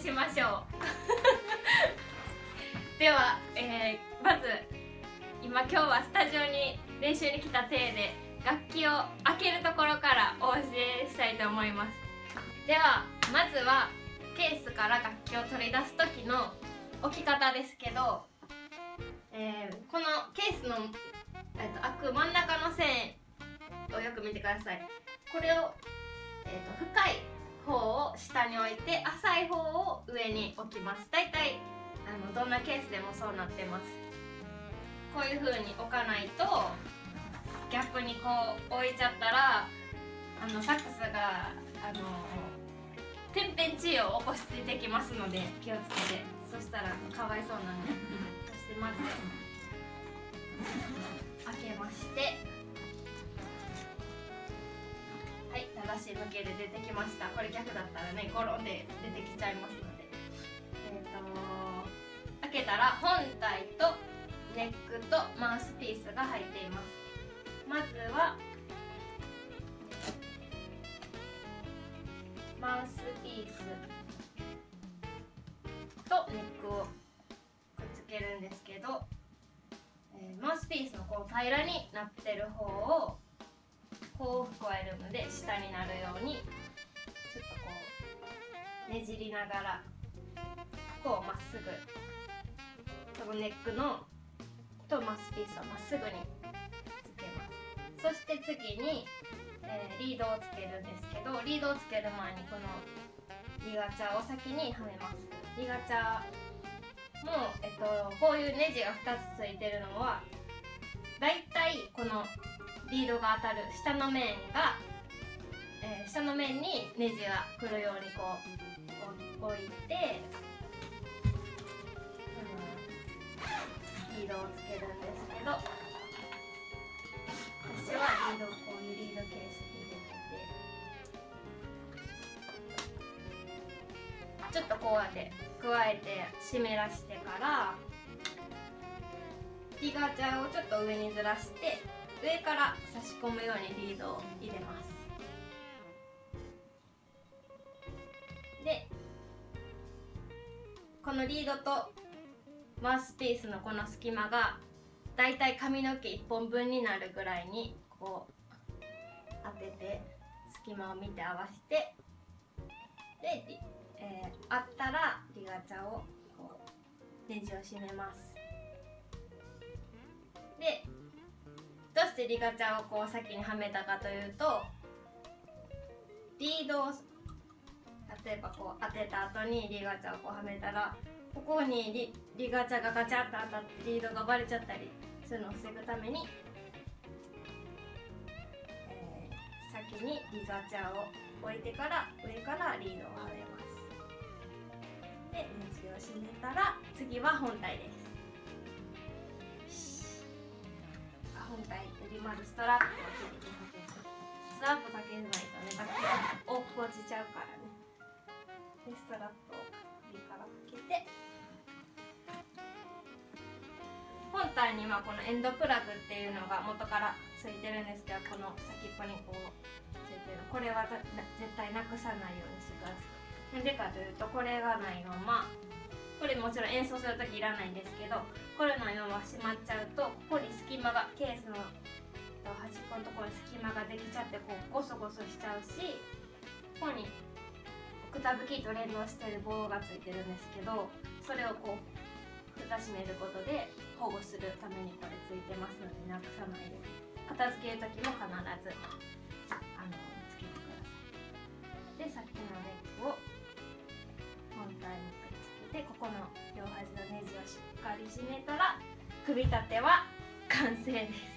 しましょうでは、まず今日はスタジオに練習に来た体で楽器を開けるところからお教えしたいと思います。ではまずはケースから楽器を取り出す時の置き方ですけど、このケースの、開く真ん中の線をよく見てください。これを、深い方を下に置いて浅い方を上に置きます。だいたいどんなケースでもそうなってます。こういう風に置かないと逆にこう置いちゃったらサックスが天変地異を起こしてきますので気をつけて。そしたらかわいそうなのでそしてまず開けまして、はい、正しい向きで出てきました。これ逆だったらねゴロンで出てきちゃいますので、開けたら本体とネックとマウスピースが入っています。まずはマウスピースとネックをくっつけるんですけど、マウスピースのこう平らになってる方をこう加えるので下になるようにちょっとこうねじりながらこうまっすぐそのネックのとマウスピースをまっすぐにつけます。そして次に、リードをつけるんですけど、リードをつける前にこのリガチャを先にはめます。リガチャも、こういうネジが2つついてるのはだいたいこのリードが当たる下の面が、下の面にネジが来るようにこう置いて、リードをつけるんですけど、私はリードをこういうリードケースに入れてて、ちょっとこうやって加えて湿らしてからリガチャをちょっと上にずらして上から差し込むようにリードを入れます。でこのリードとマウスピースのこの隙間がだいたい髪の毛1本分になるぐらいにこう当てて隙間を見て合わせて、で、あったらリガチャをこうネジを締めます。でどうしてリガチャをこう先にはめたかというと、リードを例えばこう当てた後にリガチャをこうはめたらここにリガチャがガチャッと当たってリードが割れちゃったりするのを防ぐために、先にリガチャを置いてから上からリードをはめます。でネジを締めたら次は本体です。本体にまずストラップをつけてストラップかけないとね楽器が落っこちちゃうからね。でストラップを首からかけて、本体にはこのエンドプラグっていうのが元からついてるんですけど、この先っぽにこうついてるこれは絶対なくさないようにしてください。なんでかというとこれがないまま、これもちろん演奏する時いらないんですけど、これのまま閉まっちゃうとここに隙間がケースの端っこのところに隙間ができちゃってこうゴソゴソしちゃうし、ここにオクターブキーと連動してる棒がついてるんですけど、それをこう蓋閉めることで保護するためにこれついてますのでなくさないで、片付ける時も必ずつけてください。でさっきのネックを本体にくっつけて、ここの両端のネジをしっかり締めたら組み立ては完成です。